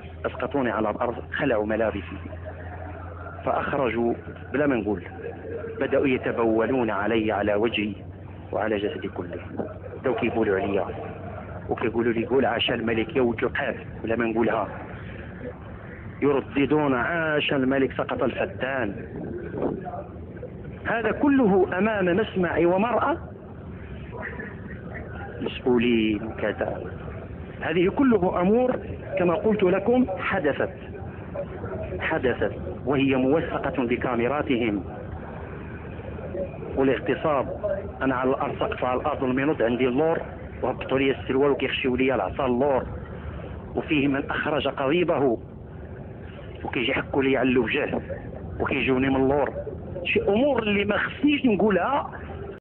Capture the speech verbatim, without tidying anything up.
أسقطوني على الأرض، خلعوا ملابسي فأخرجوا بلا ما نقول، بدأوا يتبولون علي على وجهي وعلى جسدي كله. بدأوا كيقولوا عليا وكيقولوا لي قول عاش الملك يا ولد القاب بلا ما نقولها، يرددون عاش الملك سقط الفتان. هذا كله أمام مسمع ومرأة، مسؤولين كذا. هذه كله أمور كما قلت لكم حدثت حدثت وهي موثقة بكاميراتهم. والاغتصاب، أنا على الأرض سقف على الأرض المنوط عندي اللور وهبطوا لي السروال وكيخشيوا لي العصا اللور، وفيه من أخرج قضيبه وكيجي يحكوا لي على الوجه وكيجوني من اللور. شي أمور اللي ما خصنيش نقولها